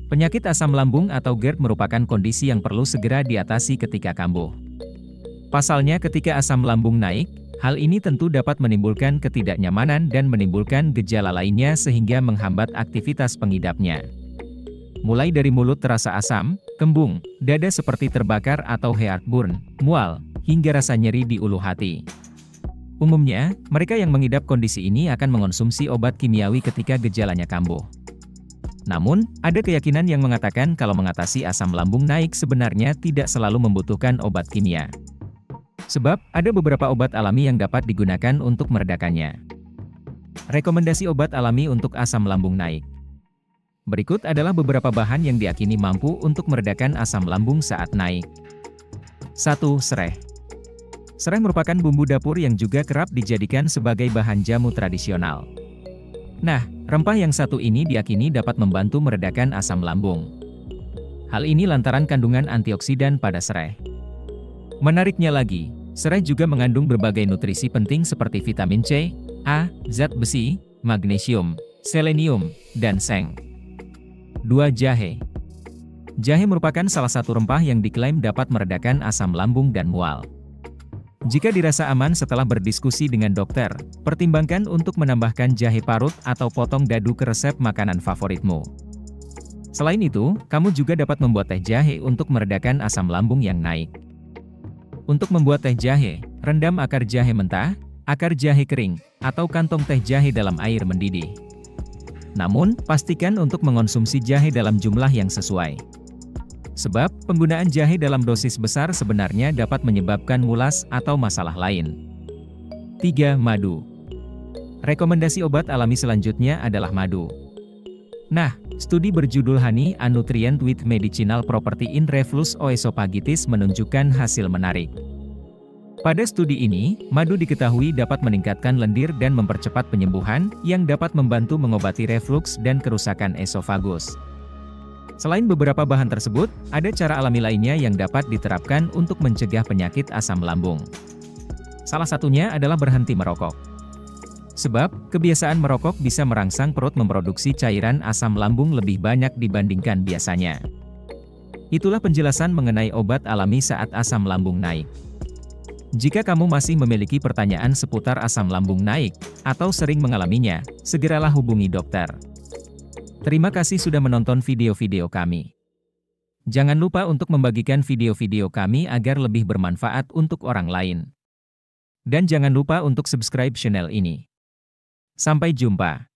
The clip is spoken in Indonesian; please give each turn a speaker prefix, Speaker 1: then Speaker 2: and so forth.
Speaker 1: Penyakit asam lambung atau GERD merupakan kondisi yang perlu segera diatasi ketika kambuh. Pasalnya ketika asam lambung naik, hal ini tentu dapat menimbulkan ketidaknyamanan dan menimbulkan gejala lainnya sehingga menghambat aktivitas pengidapnya. Mulai dari mulut terasa asam, kembung, dada seperti terbakar atau heartburn, mual, hingga rasa nyeri di ulu hati. Umumnya, mereka yang mengidap kondisi ini akan mengonsumsi obat kimiawi ketika gejalanya kambuh. Namun, ada keyakinan yang mengatakan kalau mengatasi asam lambung naik sebenarnya tidak selalu membutuhkan obat kimia. Sebab, ada beberapa obat alami yang dapat digunakan untuk meredakannya. Rekomendasi obat alami untuk asam lambung naik. Berikut adalah beberapa bahan yang diyakini mampu untuk meredakan asam lambung saat naik. 1. Sereh. Sereh merupakan bumbu dapur yang juga kerap dijadikan sebagai bahan jamu tradisional. Nah, rempah yang satu ini diyakini dapat membantu meredakan asam lambung. Hal ini lantaran kandungan antioksidan pada sereh. Menariknya lagi, sereh juga mengandung berbagai nutrisi penting seperti vitamin C, A, zat besi, magnesium, selenium, dan seng. 2. Jahe. Jahe merupakan salah satu rempah yang diklaim dapat meredakan asam lambung dan mual. Jika dirasa aman setelah berdiskusi dengan dokter, pertimbangkan untuk menambahkan jahe parut atau potong dadu ke resep makanan favoritmu. Selain itu, kamu juga dapat membuat teh jahe untuk meredakan asam lambung yang naik. Untuk membuat teh jahe, rendam akar jahe mentah, akar jahe kering, atau kantong teh jahe dalam air mendidih. Namun, pastikan untuk mengonsumsi jahe dalam jumlah yang sesuai. Sebab, penggunaan jahe dalam dosis besar sebenarnya dapat menyebabkan mulas atau masalah lain. 3. Madu. Rekomendasi obat alami selanjutnya adalah madu. Nah, studi berjudul Honey, a Nutrient with Medicinal Property in Reflux Oesophagitis menunjukkan hasil menarik. Pada studi ini, madu diketahui dapat meningkatkan lendir dan mempercepat penyembuhan, yang dapat membantu mengobati refluks dan kerusakan esofagus. Selain beberapa bahan tersebut, ada cara alami lainnya yang dapat diterapkan untuk mencegah penyakit asam lambung. Salah satunya adalah berhenti merokok. Sebab, kebiasaan merokok bisa merangsang perut memproduksi cairan asam lambung lebih banyak dibandingkan biasanya. Itulah penjelasan mengenai obat alami saat asam lambung naik. Jika kamu masih memiliki pertanyaan seputar asam lambung naik, atau sering mengalaminya, segeralah hubungi dokter. Terima kasih sudah menonton video-video kami. Jangan lupa untuk membagikan video-video kami agar lebih bermanfaat untuk orang lain. Dan jangan lupa untuk subscribe channel ini. Sampai jumpa.